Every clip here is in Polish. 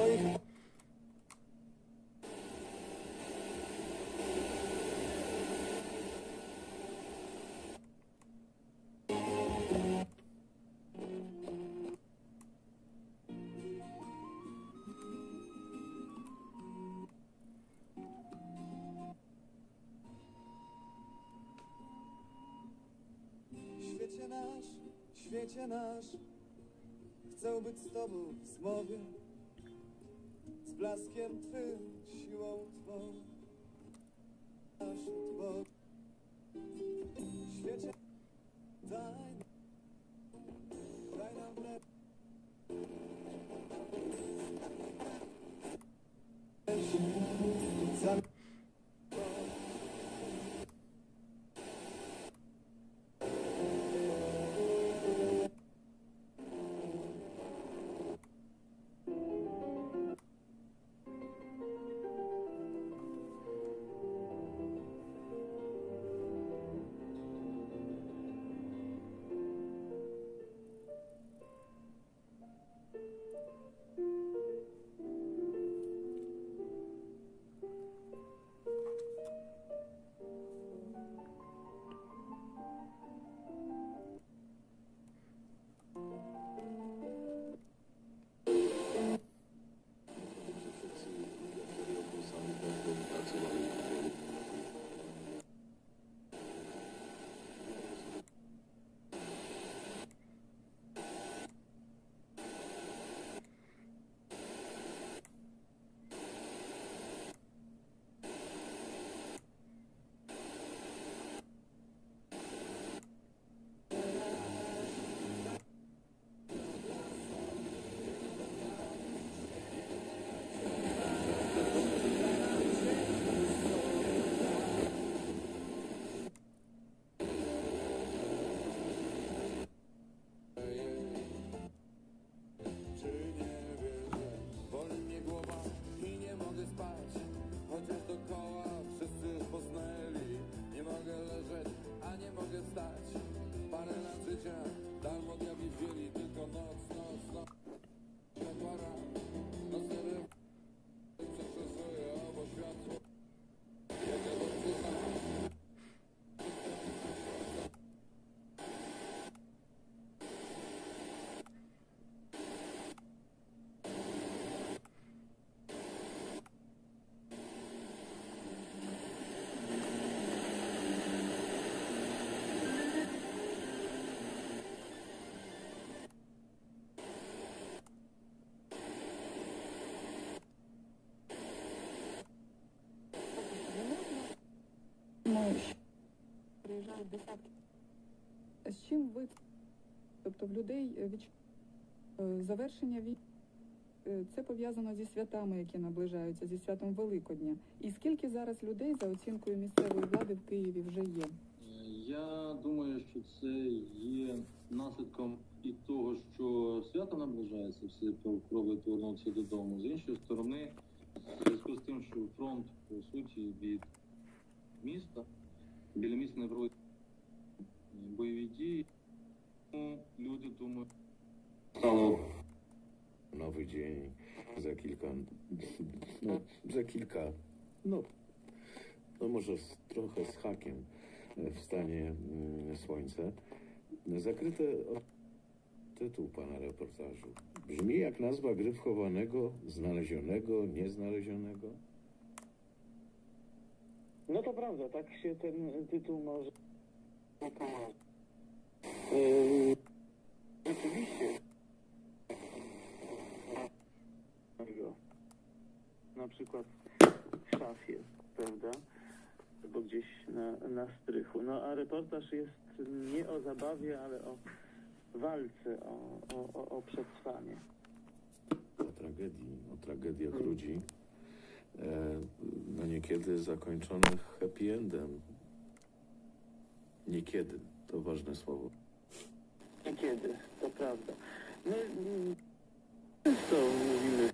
Świecie nasz, chcę być z tobą w zmowie, z blaskiem twym, siłą twą, nasz Bóg. Świecie, daj nam lepiej. Приїжджають десятки. З чим ви, тобто в людей завершення війни, це пов'язано зі святами, які наближаються, зі святом Великодня. І скільки зараз людей, за оцінкою місцевої влади, в Києві вже є? Я думаю, що це є наслідком і того, що свято наближається, всі пробують повернутися додому. З іншої сторони, в зв'язку з тим, що фронт, по суті, від міста, біля міста не проводять бойові дії, тому люди думають, стало nowy dzień, może trochę z hakiem wstanie słońce. Zakryte tytuł pana reportażu. Brzmi jak nazwa gry wchowanego, znalezionego, nieznalezionego. No to prawda, tak się ten tytuł może... Rzeczywiście. Na przykład w szafie, prawda? Albo gdzieś na strychu. No a reportaż jest nie o zabawie, ale o walce, o przetrwanie. O tragediach ludzi, no niekiedy zakończonych happy endem. Niekiedy, to ważne słowo. Niekiedy, to prawda. My często mówimy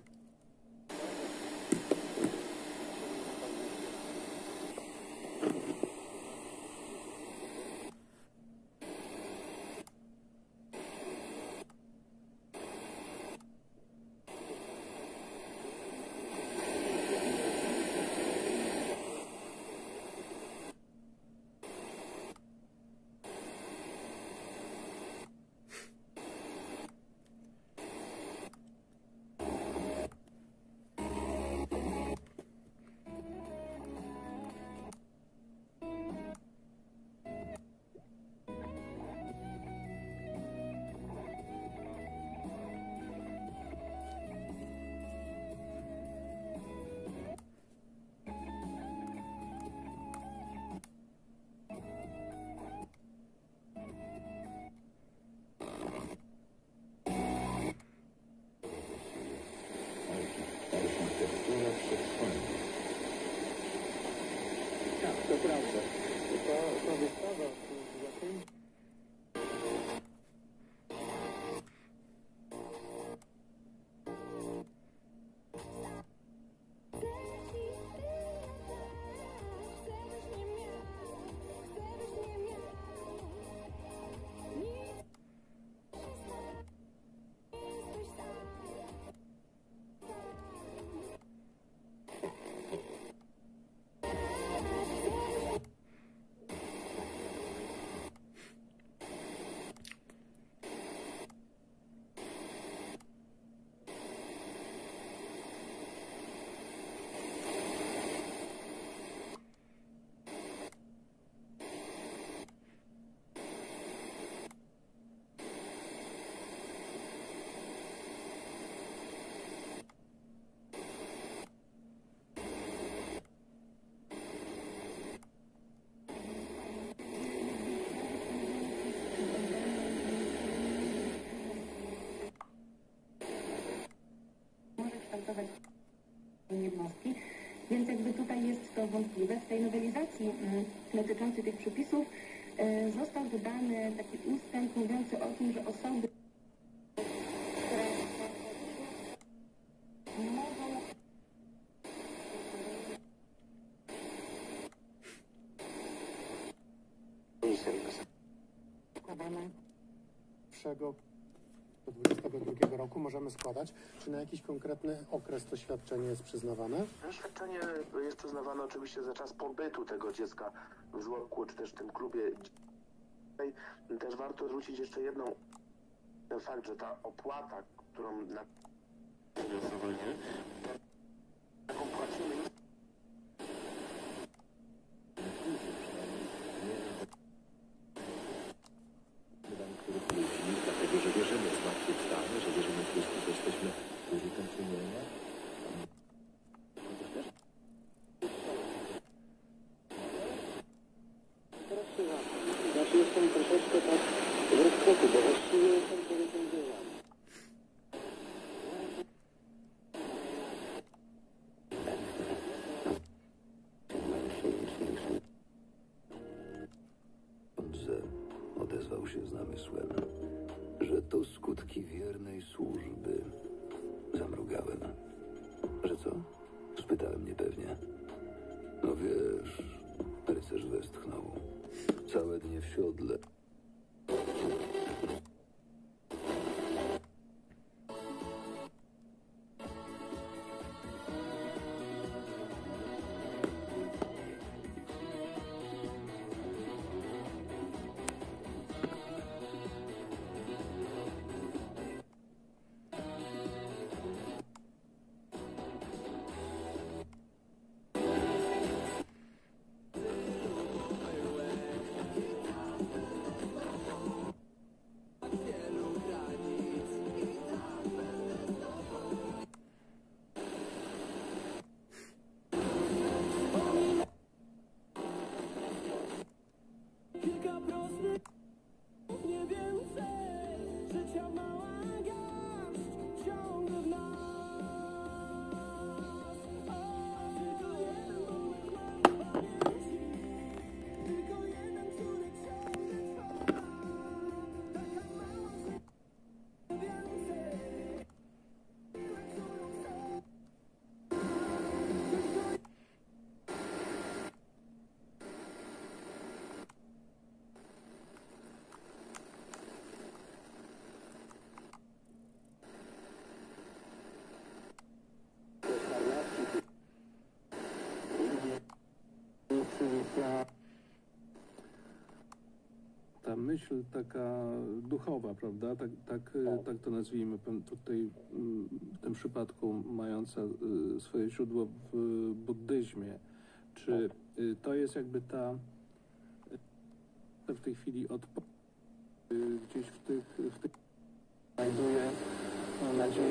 może kształtować jednostki, więc jakby tutaj jest to wątpliwe. W tej nowelizacji dotyczącej tych przepisów został dodany taki ustęp mówiący o tym, że osoby, które mogą do 2022 roku możemy składać, czy na jakiś konkretny okres to świadczenie jest przyznawane? Świadczenie jest przyznawane oczywiście za czas pobytu tego dziecka w żłobku, czy też w tym klubie. Też warto zwrócić jeszcze ten fakt, że ta opłata, którą taką płacimy, Dlatego, że wierzymy w zmartwychwstanie, że wierzymy w Chrystus, że jesteśmy użytem sumienia. Znaczy jestem troszeczkę tak w rozkroku, bo właściwie jestem człowiekiem dziełami. Odezwał się z namysłem, że to skutki wiernej służby. Zamrugałem. Że co? Spytałem niepewnie. No wiesz, rycerz westchnął. Całe dnie w siodle. Ta myśl taka duchowa, prawda? Tak to nazwijmy tutaj w tym przypadku mająca swoje źródło w buddyzmie. Czy to jest jakby w tej chwili gdzieś w tych znajduje, mam nadzieję.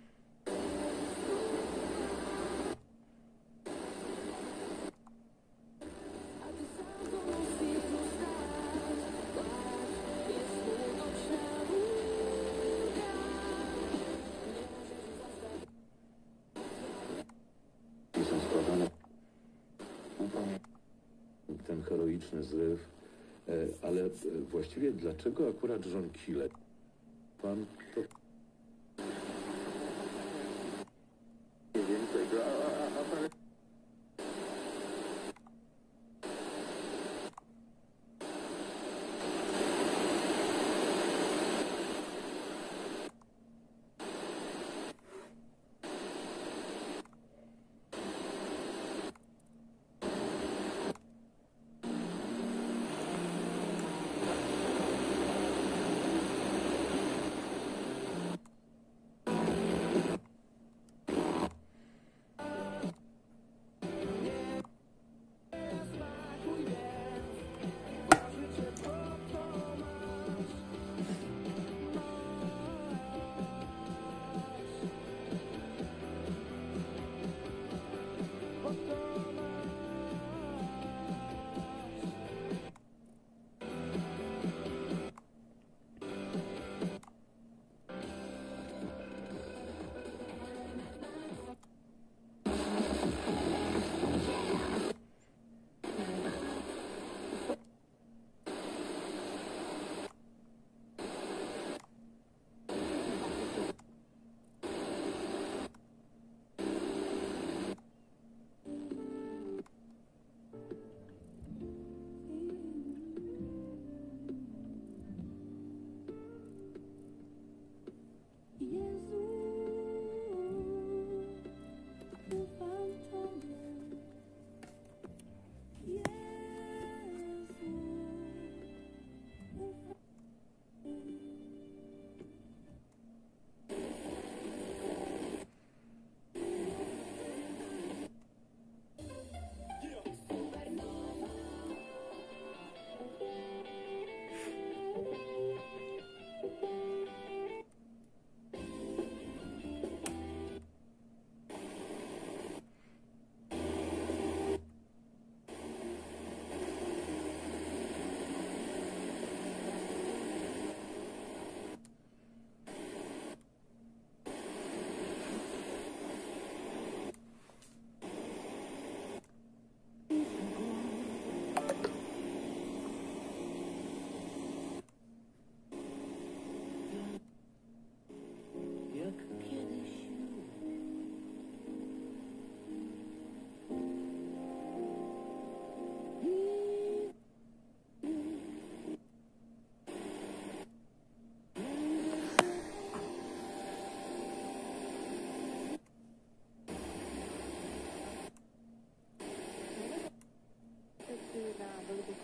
Ten heroiczny zryw, ale właściwie dlaczego akurat John Kile? Pan to... Nie wiem tego, a pan...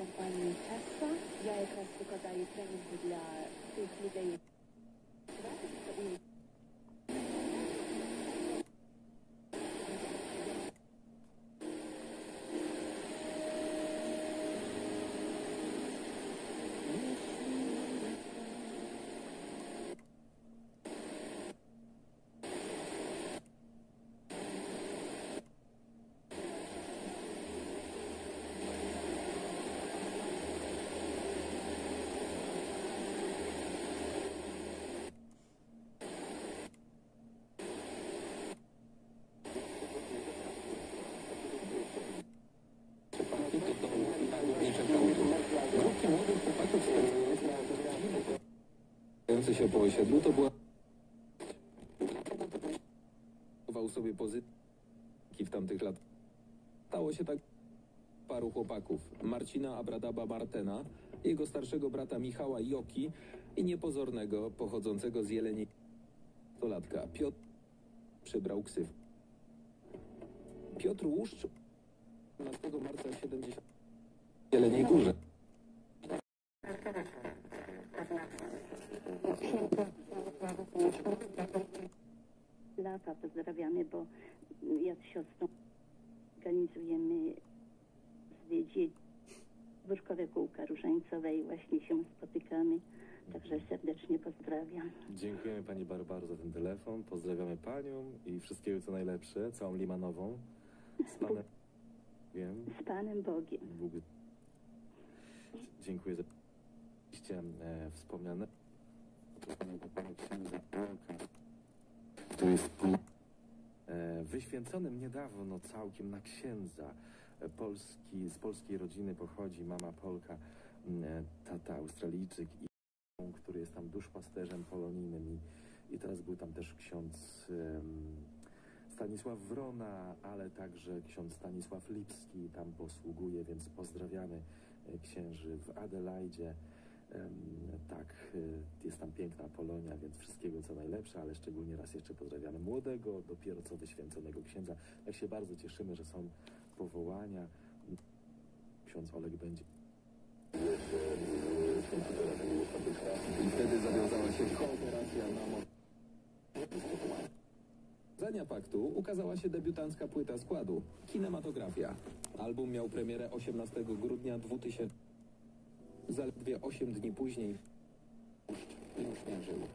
компанії Tesla. Я якраз викладаю тренінги для тих людей, які się po osiedlu, to była sobie pozycji w tamtych latach. Stało się tak paru chłopaków. Marcina Abradaba Martena, jego starszego brata Michała Joki i niepozornego, pochodzącego z Jeleni stolatka. Piotr przybrał ksyw. Piotr Łuszcz 15 marca 70 w Jeleniej Górze. Lata pozdrawiamy, bo ja z siostrą organizujemy dzieci Buszkowe Kółka Różańcowe i właśnie się spotykamy. Także serdecznie pozdrawiam. Dziękujemy Pani Barbaro za ten telefon. Pozdrawiamy Panią i wszystkiego co najlepsze, całą Limanową. Z Panem Bogiem. Z Panem Bogiem. Bóg... Dziękuję za wspomniane. To jest wyświęconym niedawno całkiem na księdza. Z polskiej rodziny pochodzi mama Polka, tata Australijczyk, który jest tam duszpasterzem polonijnym i teraz był tam też ksiądz Stanisław Wrona, ale także ksiądz Stanisław Lipski tam posługuje, więc pozdrawiamy księży w Adelaidzie. Tak, jest tam piękna Polonia, więc wszystkiego co najlepsze, ale szczególnie raz jeszcze pozdrawiamy młodego, dopiero co wyświęconego księdza. Tak się bardzo cieszymy, że są powołania. Ksiądz Oleg będzie. I wtedy zawiązała się kooperacja na mocy. Za paktu ukazała się debiutancka płyta składu Kinematografia. Album miał premierę 18 grudnia 2000. Zaledwie 8 dni później już nie żył.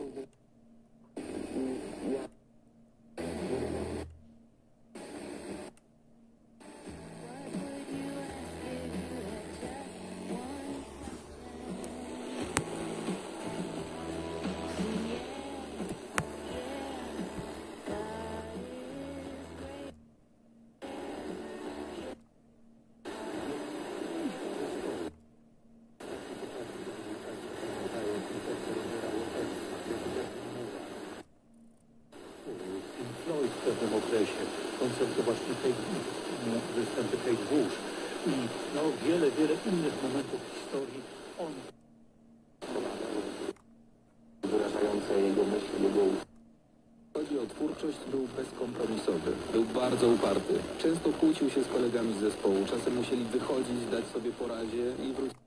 W pewnym okresie koncert właśnie występy Kate Bush i wiele innych momentów w historii. On wyrażające jego myśli, Chodzi o twórczość, był bezkompromisowy, był bardzo uparty. Często kłócił się z kolegami z zespołu, czasem musieli wychodzić, dać sobie po razie i wrócić.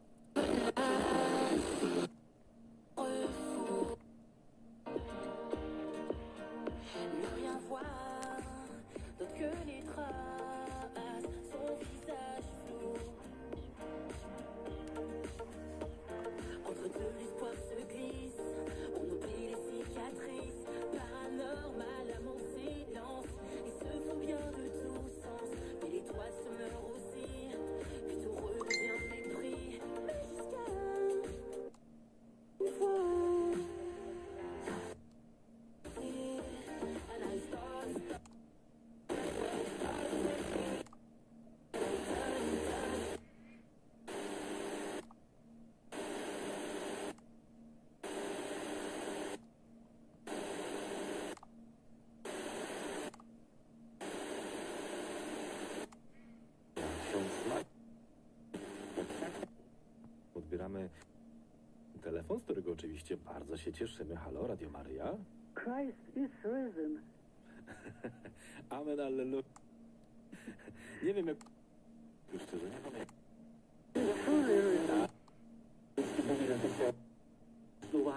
Odbieramy telefon, z którego oczywiście bardzo się cieszymy. Halo, Radio Maryja. Christ is risen. Amen, alleluja. Nie wiem jak... Szczerze, nie pamiętam.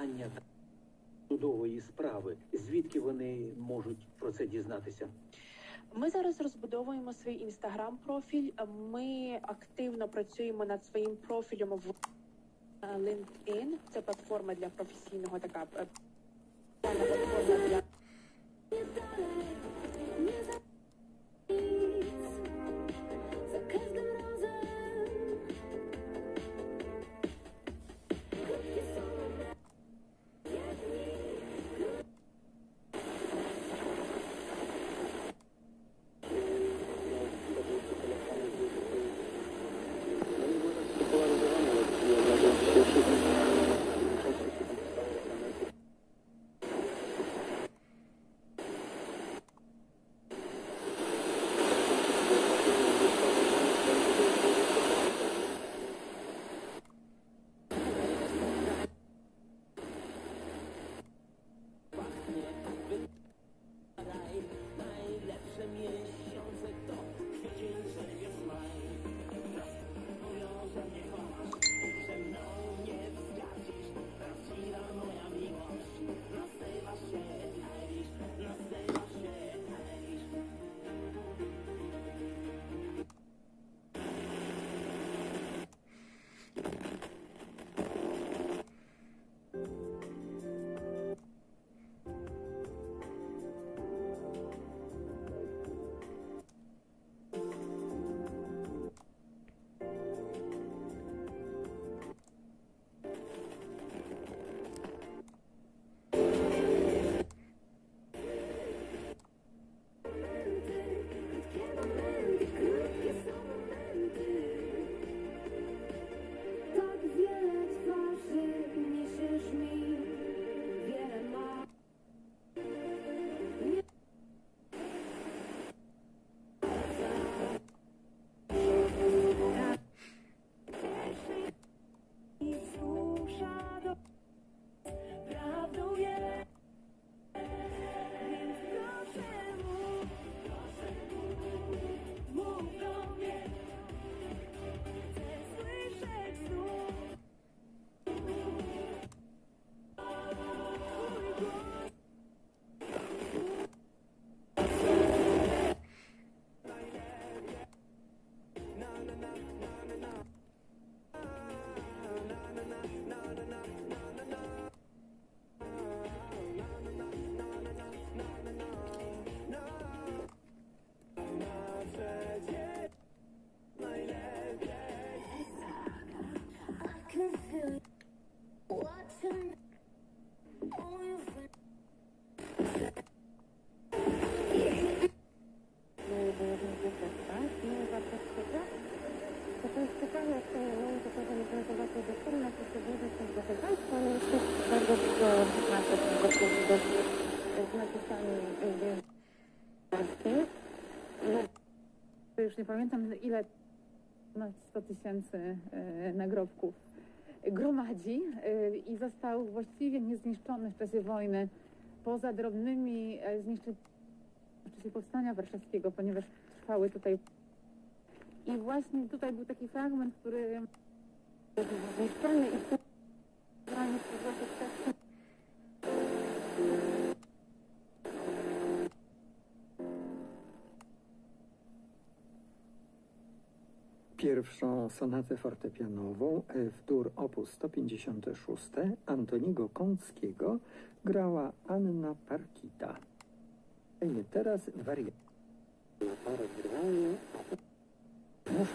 виконання судової справи. Звідки вони можуть про це дізнатися? Ми зараз розбудовуємо свій інстаграм-профіль. Ми активно працюємо над своїм профілем в LinkedIn. Це платформа для професійного така платформа для już nie pamiętam ile, 100 tysięcy nagrobków gromadzi i został właściwie niezniszczony w czasie wojny, poza drobnymi zniszczeniami w czasie powstania warszawskiego, ponieważ trwały tutaj. I właśnie tutaj był taki fragment, który zniszczony i zbrany przez waszych. Pierwszą sonatę fortepianową F-dur op. 156 Antoniego Kąckiego grała Anna Parkita. Teraz wariant. Muszę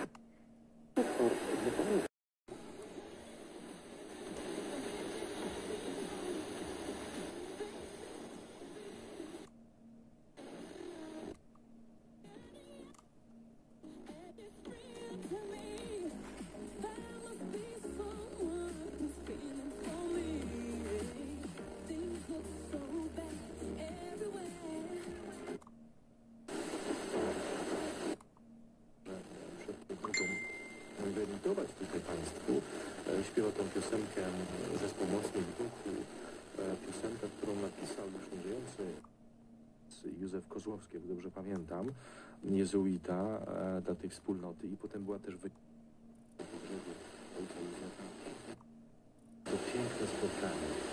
wyeliminować tutaj Państwu. Śpiewa tą piosenkę zespół Mocny w duchu. Piosenkę, którą napisał już nieżyjący Józef Kozłowski, jak dobrze pamiętam, jezuita dla tej wspólnoty i potem była też ojca Józefa. To piękne spotkanie.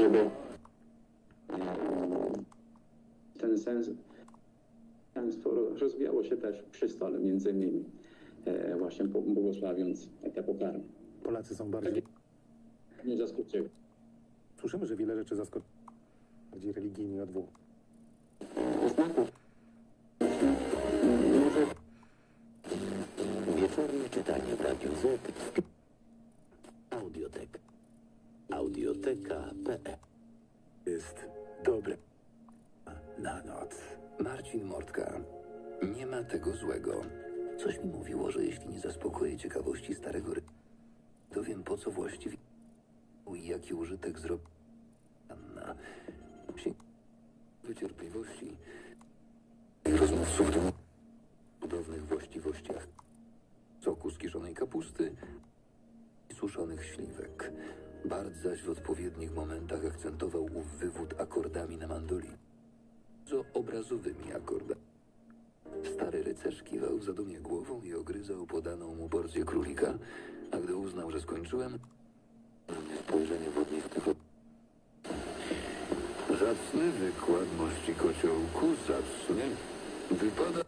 żeby ten sens rozwijało się też przy stole, między innymi właśnie błogosławiąc te pokarmy. Polacy są bardziej... Nie zaskoczyły. Słyszymy, że wiele rzeczy zaskoczy bardziej religijni od Włoch. Wieczorne czytanie w Radiu Z. Audiotek. Audioteka.pl Jest dobre na noc. Marcin Mortka. Nie ma tego złego. Coś mi mówiło, że jeśli nie zaspokoję ciekawości starego to wiem, po co właściwie i jaki użytek zrobi Anna. Wycierpliwości i rozmówców do cudownych właściwościach soku z kiszonej kapusty i suszonych śliwek. Bart zaś w odpowiednich momentach akcentował ów wywód akordami na mandolinie. Co obrazowymi akordami. Stary rycerz kiwał w zadumie głową i ogryzał podaną mu porcję królika, a gdy uznał, że skończyłem, spojrzenie wodnistego. Zacny wykład mości kociołku, zacnie wypada.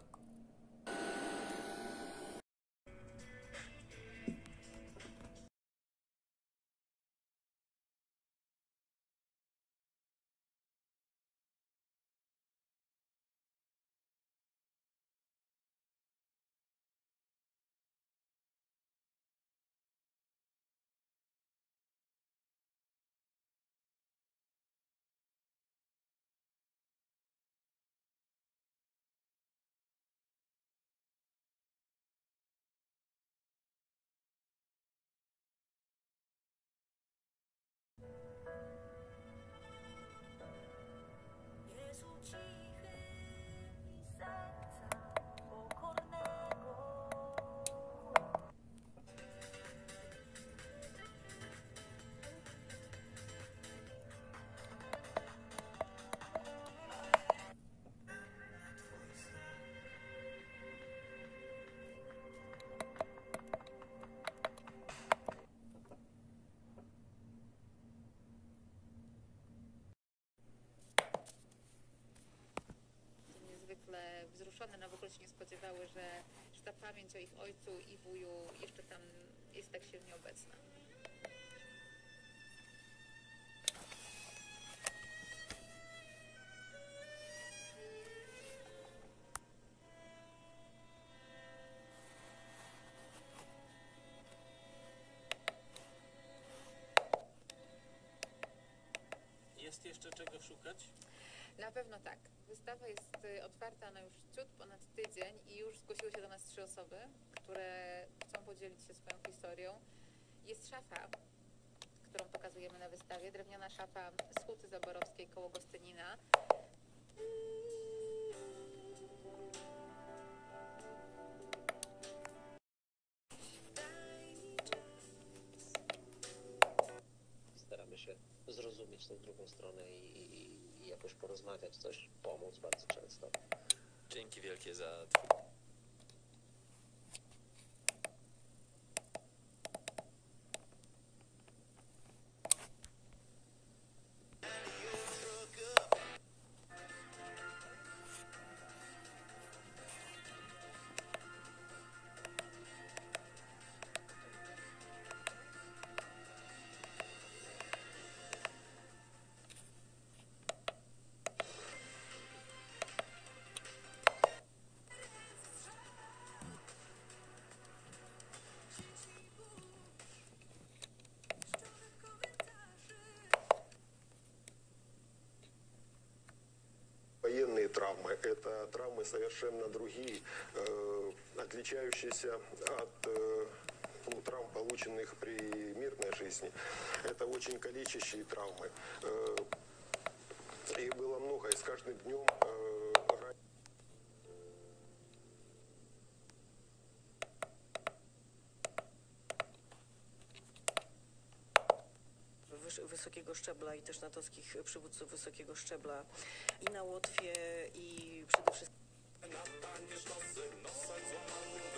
Niezwykle wzruszone, no w ogóle się nie spodziewały, że ta pamięć o ich ojcu i wuju jeszcze tam jest tak silnie obecna. Jest jeszcze czego szukać? Na pewno tak. Wystawa jest otwarta na już ciut ponad tydzień i już zgłosiły się do nas 3 osoby, które chcą podzielić się swoją historią. Jest szafa, którą pokazujemy na wystawie, drewniana szafa z Huty Zaborowskiej koło Gostynina. Staramy się zrozumieć tę drugą stronę i jakoś porozmawiać, coś pomóc bardzo często. Dzięki wielkie za Военные травмы – это травмы совершенно другие, отличающиеся от травм, полученных при мирной жизни. Это очень калечащие травмы. Их было много, и с каждым днем wysokiego szczebla i też natowskich przywódców wysokiego szczebla i na Łotwie i przede wszystkim